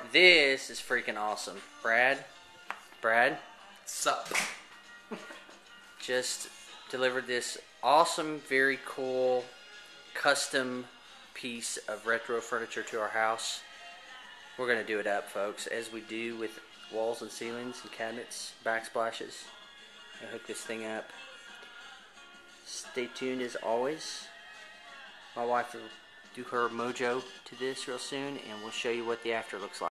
This is freaking awesome. Brad, Sup? just delivered this awesome, very cool, custom piece of retro furniture to our house. We're going to do it up, folks, as we do with walls and ceilings and cabinets, backsplashes. I hook this thing up. Stay tuned as always. My wife will do her mojo to this real soon, and we'll show you what the after looks like.